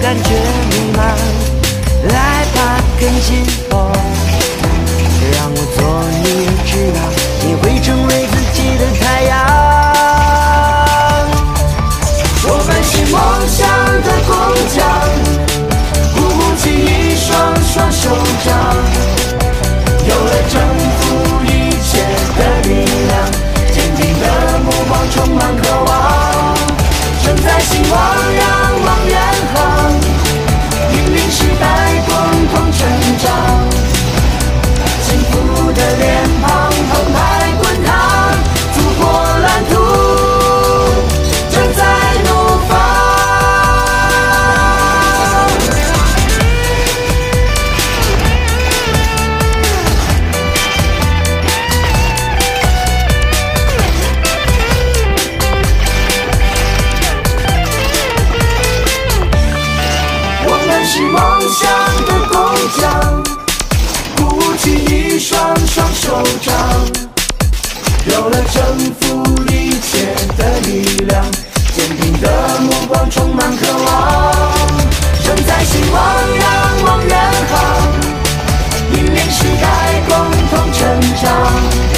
感觉迷茫，来吧，跟紧我，让我做你的翅膀，你会成为自己的太阳。我们是梦想的工匠，鼓起一双双手掌，有了征服一切的力量，坚定的目光充满渴望，承载希望，仰望远航，引领时代共同成长，幸福的脸庞澎湃滚烫，祖国蓝图正在怒放。是梦想的工匠，鼓起一双双手掌，有了征服一切的力量，坚定的目光充满渴望，承载希望，仰望远航，引领时代共同成长。